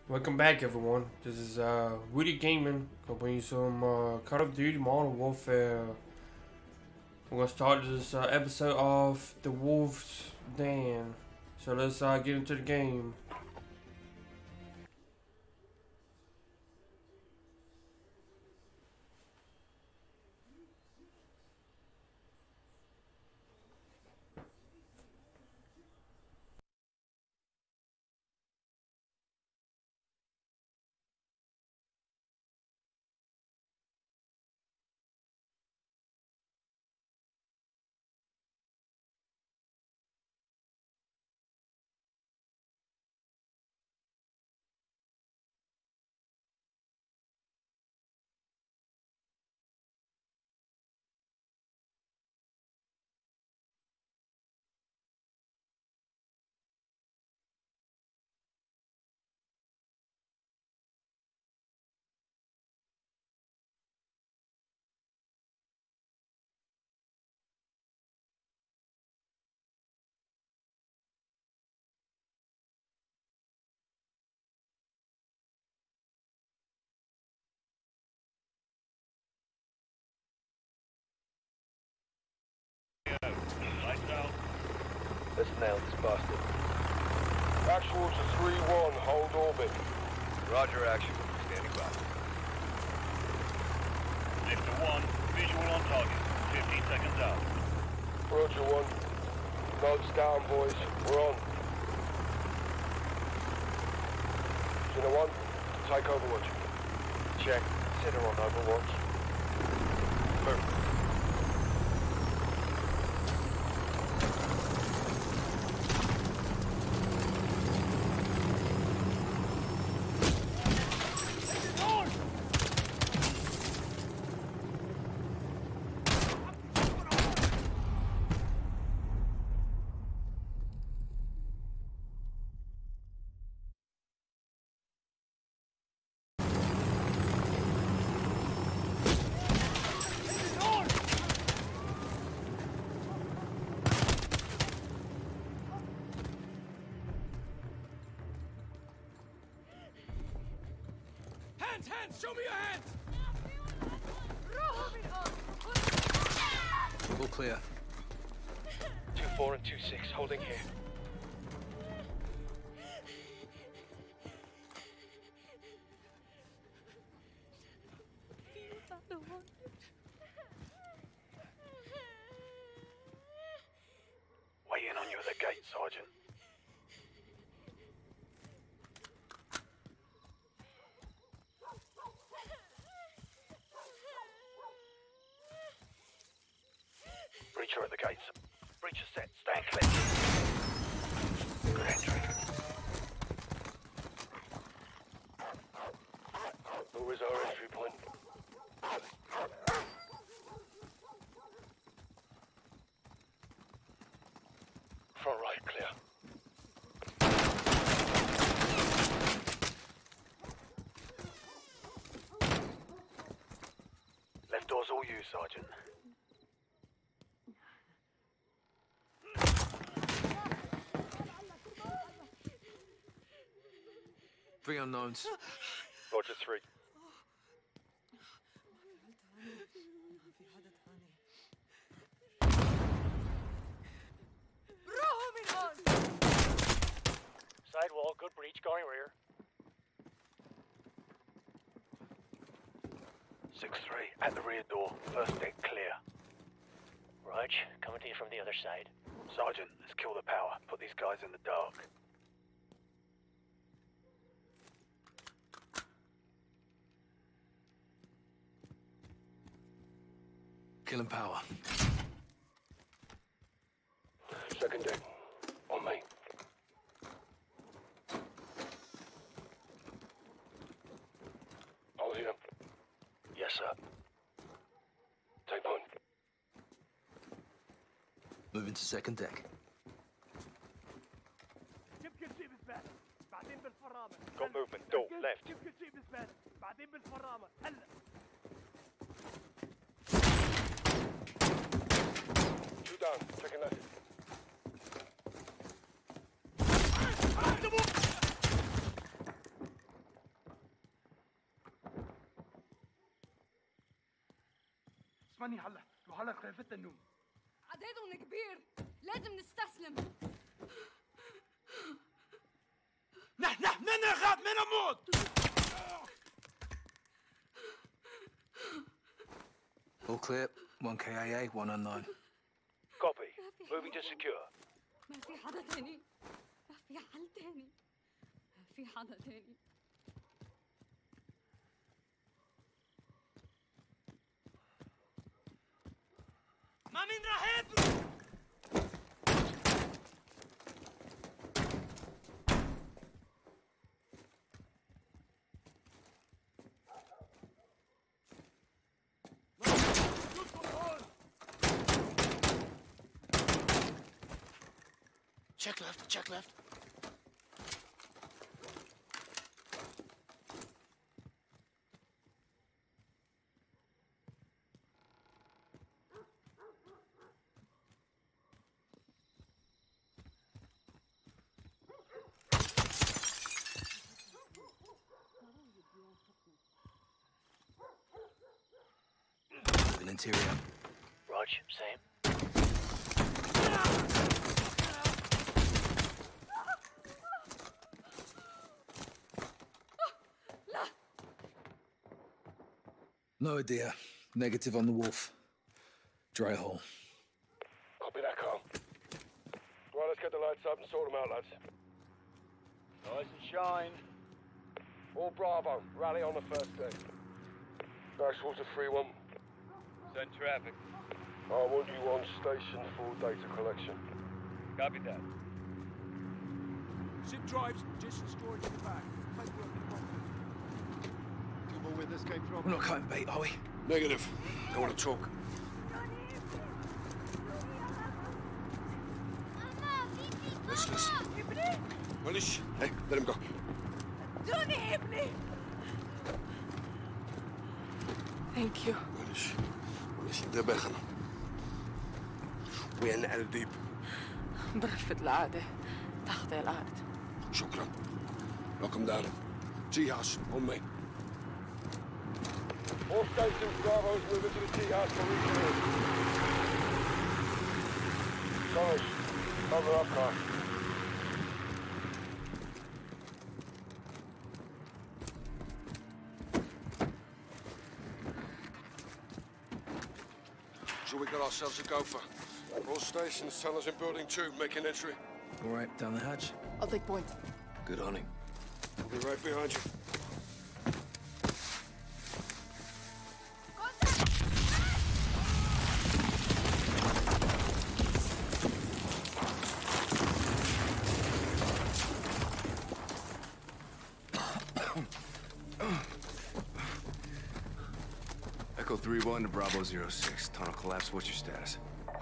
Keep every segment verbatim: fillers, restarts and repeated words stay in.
Welcome back, everyone. This is uh, Woody Gaming. Gonna bring you some uh, Call of Duty Modern Warfare. We're gonna start this uh, episode of The Wolf's Den. So let's uh, get into the game. Let's nail this bastard. Actual to three one, hold orbit. Roger, action. Standing by. Lift to one, visual on target. fifteen seconds out. Roger one. Nodes down, boys. We're on. Unit one, take Overwatch. Check. Center on Overwatch. Move. Hands, hands! Show me your hands! All clear. Two four and two six, holding here. Waiting on you at the gate, Sergeant. Breacher at the gates. Breacher set. Stand clear. Good entry. Who is our entry point? Front right clear. Left door's all you, Sergeant. Three unknowns. Roger three. Sidewall, good breach, going rear. six three, at the rear door, first deck clear. Rog, coming to you from the other side. Sergeant, let's kill the power. Put these guys in the dark. Killing power. Second deck. On me. All here. Yes, sir. Take point. Moving to second deck. Got movement, door, left. Two down. Second left. اسمعني هلا وهلا خرفت النوم. عددهم كبير، لازم نستسلم. نحن من نخاف من نموت. All clear. One K I A, one unknown. Copy. Moving to secure. ما في حدا تاني، ما في حل تاني، ما في حدا تاني. ما مين راح يضرب؟ Check left, check left. An interior. Rog, same. No idea. Negative on the wolf. Dry hole. Copy that, Carl. Right, let's get the lights up and sort them out, lads. Rise and shine. All Bravo, rally on the first deck. Nashwater three one. Send traffic. I want you on station for data collection. Copy that. Ship drives just destroyed in the back. Paperwork in the box. People where this came from? We're not cutting bait, are we? Negative. I want to talk. Let's listen. Manish, hey, let him go. دوني ابني. Thank you. معلش معلش انتبهنا وين الديب برفض العادة تحت الأرض. شكرا lock him down tea house on me all stations Bravo's moving to the tea house for refueling. Guys, cover up car. So we got ourselves a gopher. All stations tell us in building two, making entry. All right, down the hatch. I'll take point. Good hunting. We'll be right behind you. Echo three one to Bravo zero six. Tunnel collapse. What's your status?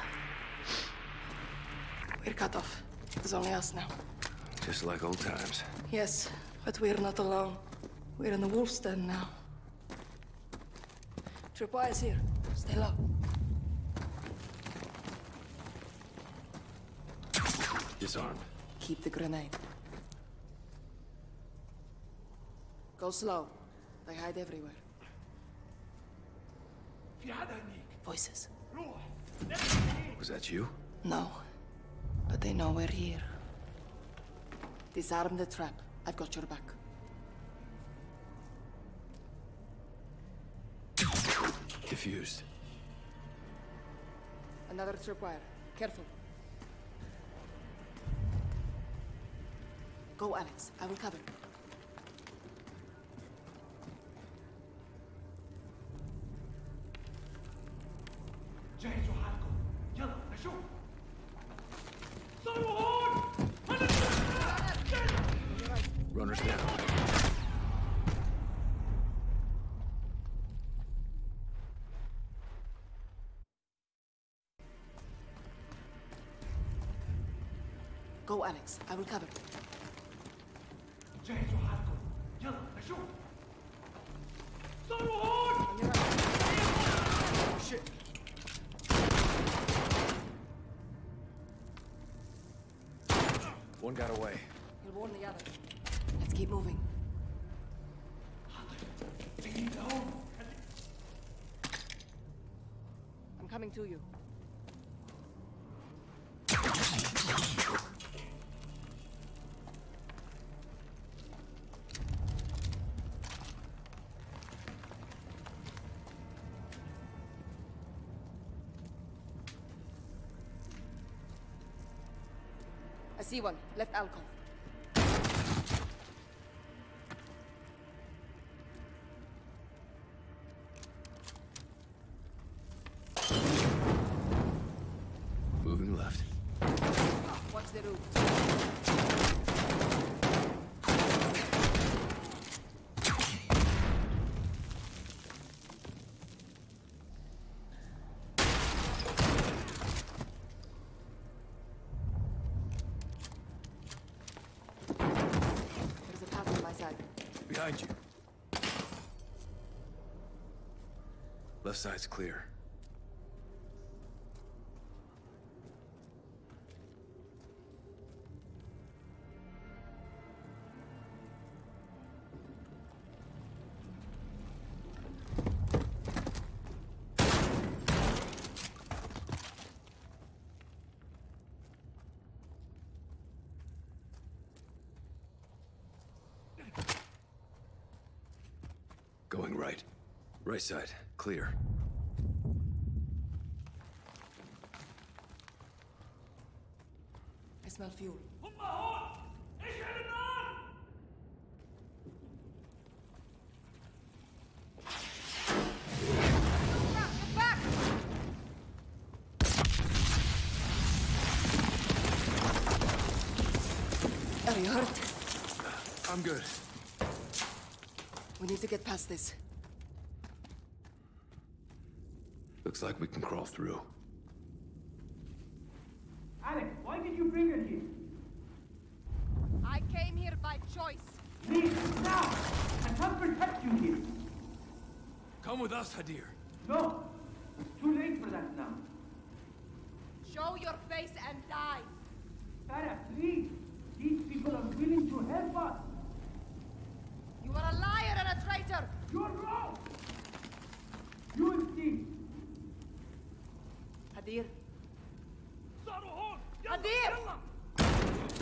We're cut off. There's only us now. Just like old times. Yes, but we're not alone. We're in the wolf's den now. Tripire's here. Stay low. Disarmed. Keep the grenade. Go slow. They hide everywhere. Voices. Was that you? No, but they know we're here. Disarm the trap. I've got your back. Diffused. Another tripwire. Careful. Go, Alex. I will cover. جهزوا حالكم. يلا نشوف. صاروا هون. Runners down. Go, Alex. I will cover. جهزوا حالكم. يلا نشوف. صاروا هون. Shit. One got away. He'll warn the other. Let's keep moving. coming to you. I see one. Left alcove. Moving left. Watch the roof. There's a path on my side. Behind you. Left side's clear. Going right. Right side, clear. I smell fuel. Get back! Are you hurt? I'm good. We need to get past this. Looks like we can crawl through. Alex, why did you bring her here? I came here by choice. Leave now! I can't protect you here. Come with us, Hadir. No, it's too late for that now. Show your face and die. Farah, please. These people are willing to help us. You are a liar and a traitor. You're wrong. You will see. Hadir. صاروا هون. يلا Hadir! يلا.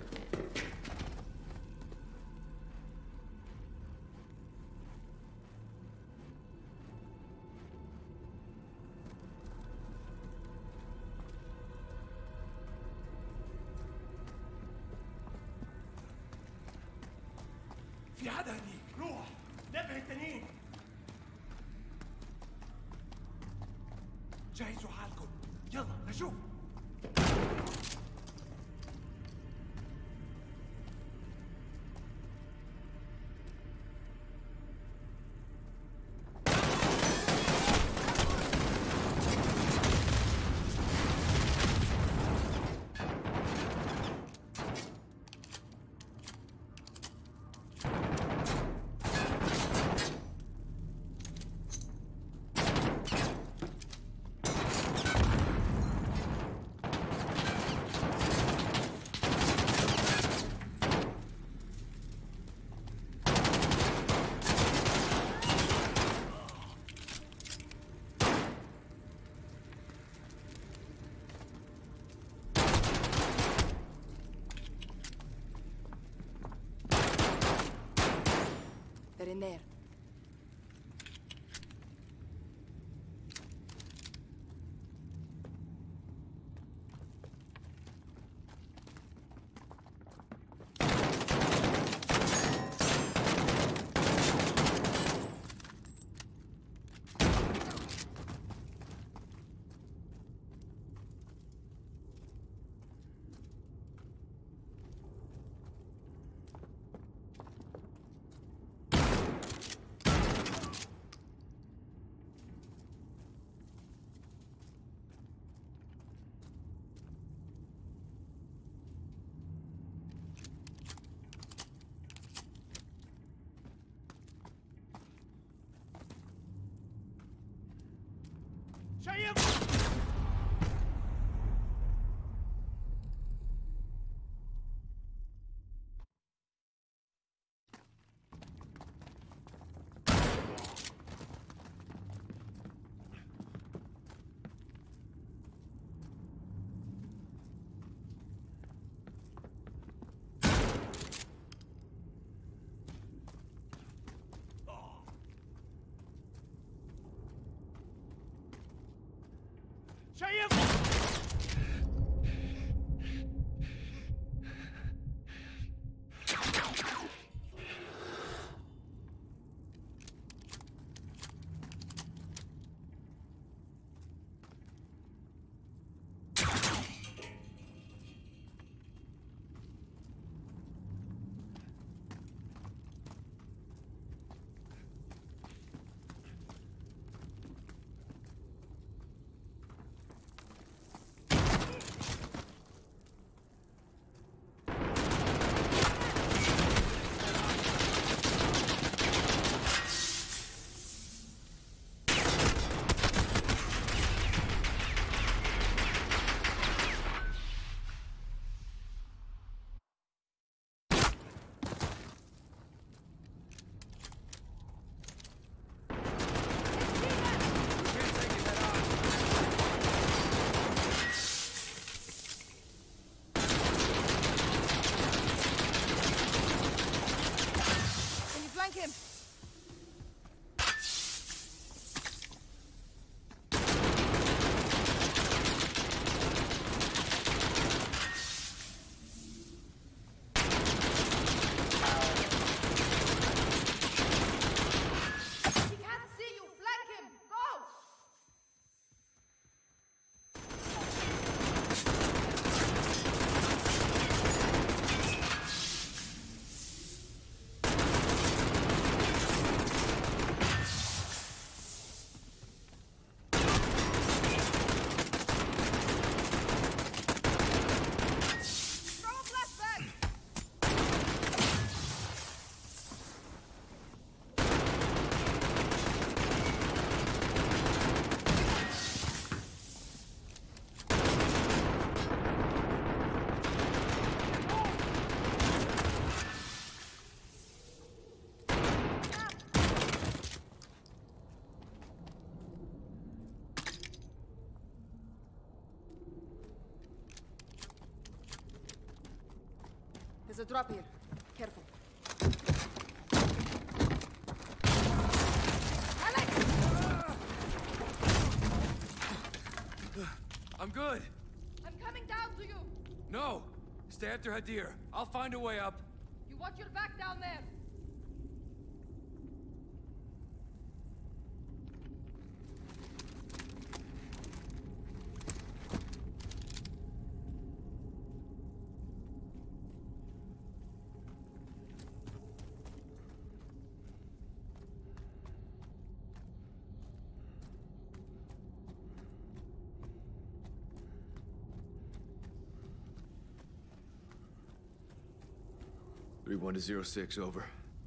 في حدا هنيك. روح. نبه التانيين. جهزوا حالكم. يلا نشوف. They're in there. شايف؟ شايفهم. Him. He can't see you. Flank him. Go. There's a drop here. Careful. Alex! I'm good. I'm coming down to you. No! Stay after Hadir. I'll find a way up. You watch your back down there. three one to zero six, over.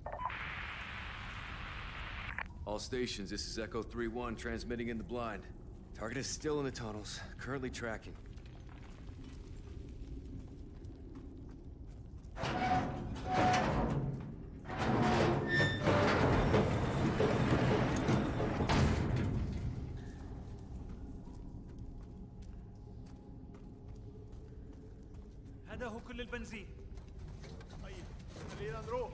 All stations, this is Echo three one, transmitting in the blind. Target is still in the tunnels, currently tracking. هذا هو كل البنزين. طيب خلينا نروح.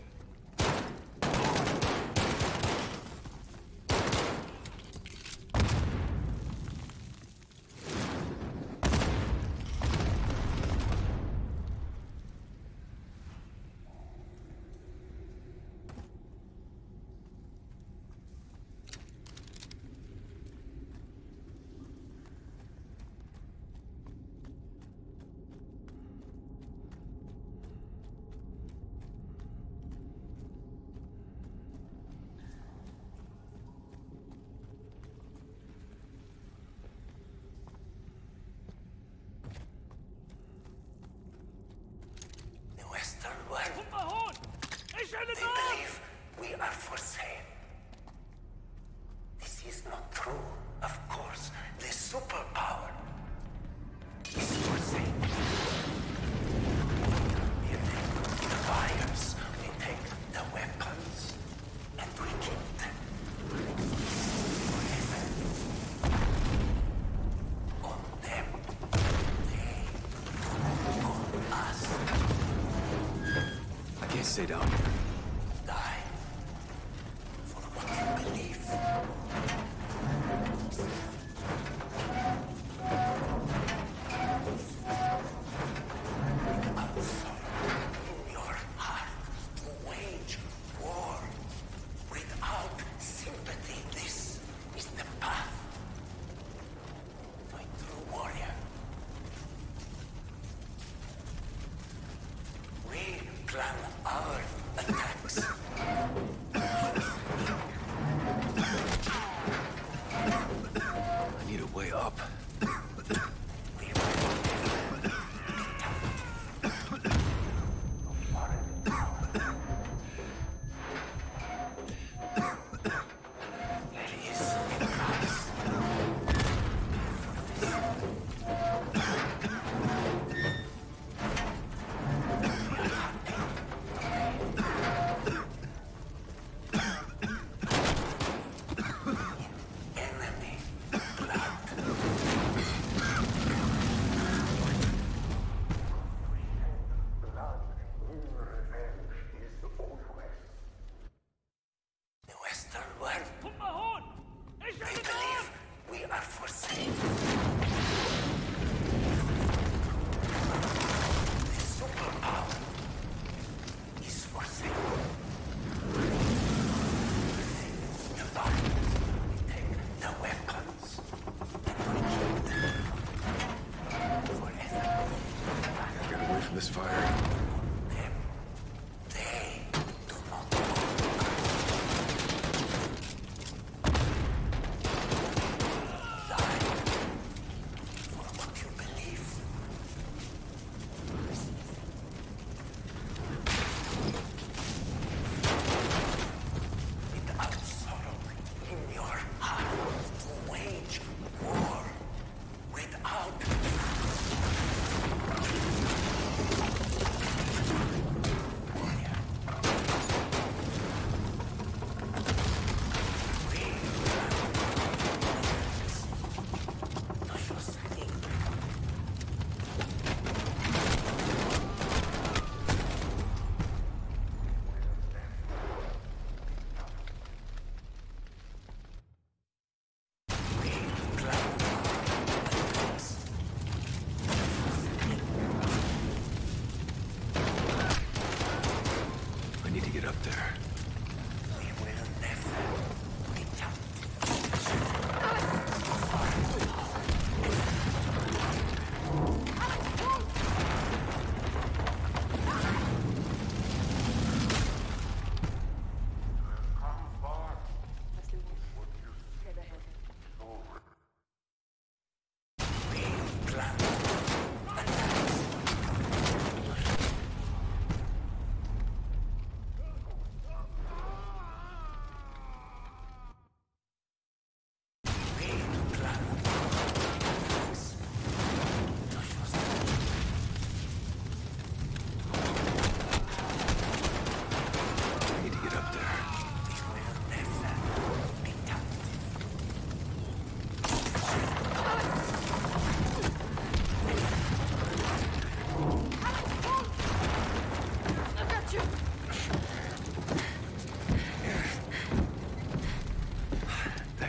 They believe we are for sale. This is not true. Of course, the superpower is for sale. You take the buyers, we take the weapons, and we keep them. Forever. On them. They on us. I can't stay down here. Die for what you believe.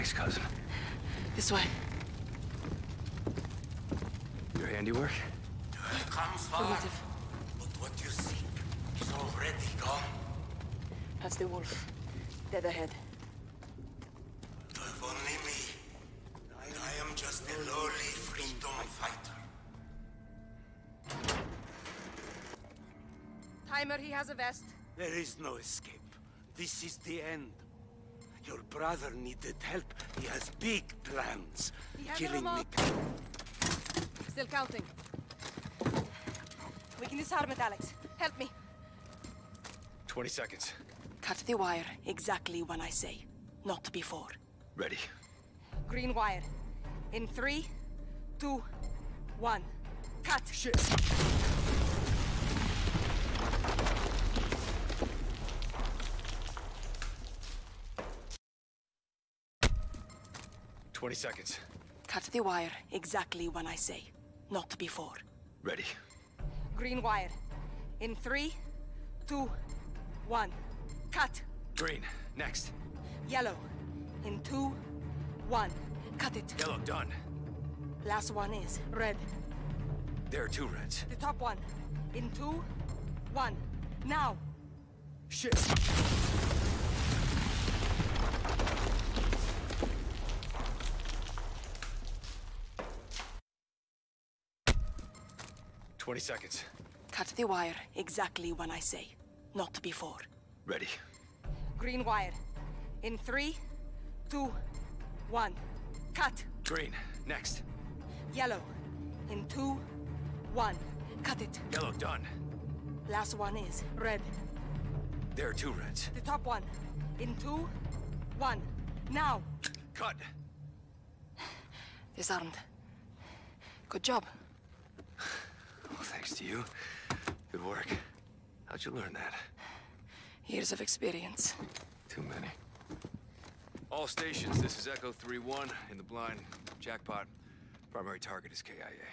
Thanks, cousin. This way. Your handiwork? You have come far, Affirmative. but what you seek is already gone. That's the wolf. Dead ahead. If only me. And I am just a lowly freedom fighter. Timer, he has a vest. There is no escape. This is the end. Your brother needed help. He has big plans. He has a Killing me. remote. Still counting. We can disarm it, Alex. Help me. Twenty seconds. Cut the wire exactly when I say. Not before. Ready. Green wire. In three, two, one. Cut. Shit. Twenty seconds. Cut the wire exactly when I say. Not before. Ready. Green wire. In three, two, one. Cut. Green. Next. Yellow. In two, one. Cut it. Yellow. Done. Last one is red. There are two reds. The top one. In two, one. Now. Shit. Twenty seconds. Cut the wire exactly when I say. Not before. Ready. Green wire. In three, two, one. Cut. Green. Next. Yellow. In two, one. Cut it. Yellow. Done. Last one is red. There are two reds. The top one. In two, one. Now. Cut. Disarmed. Good job. Well, thanks to you. Good work. How'd you learn that? Years of experience. Too many. All stations, this is Echo three one in the blind. Jackpot. Primary target is K I A.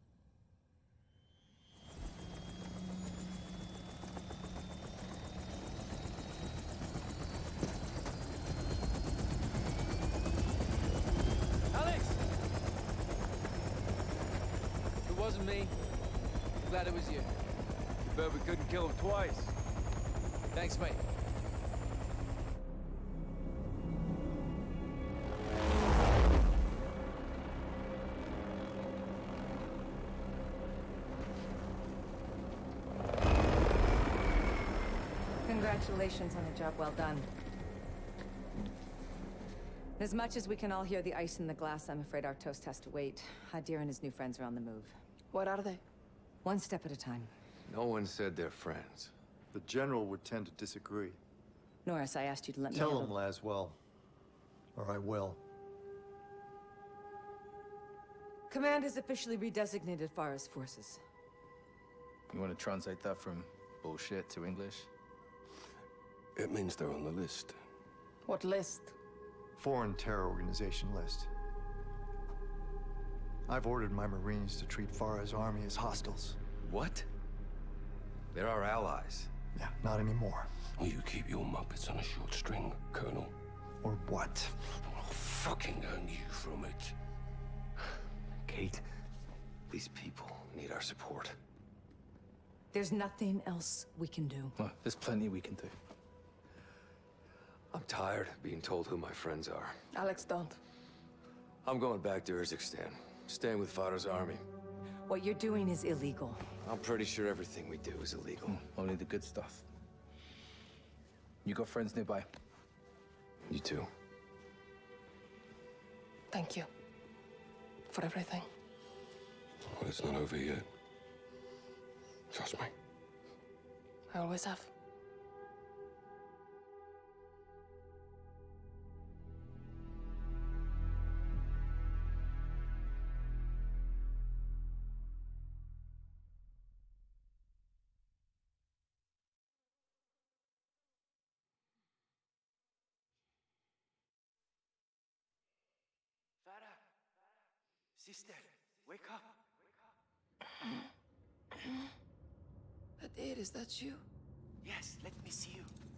Alex! It wasn't me. I'm glad it was you. But we couldn't kill him twice. Thanks, mate. Congratulations on a job well done. As much as we can all hear the ice in the glass, I'm afraid our toast has to wait. Hadir and his new friends are on the move. What are they? One step at a time. No one said they're friends. The General would tend to disagree. Norris, I asked you to let me Tell handle- him, Laswell. Or I will. Command has officially redesignated Farah's forces. You want to translate that from bullshit to English? It means they're on the list. What list? Foreign terror organization list. I've ordered my Marines to treat Farah's army as hostiles. What? They're our allies. Yeah, not anymore. Will you keep your Muppets on a short string, Colonel? Or what? I'll fucking hang you from it. Kate, these people need our support. There's nothing else we can do. Well, there's plenty we can do. I'm tired of being told who my friends are. Alex, don't. I'm going back to Urzikstan, staying with Farah's army. What you're doing is illegal. I'm pretty sure everything we do is illegal. Mm, only the good stuff. You got friends nearby? You too. Thank you. For everything. Well, it's not over yet. Trust me. I always have. Farah! Sister, wake up! Hadir, is that you? Yes, let me see you.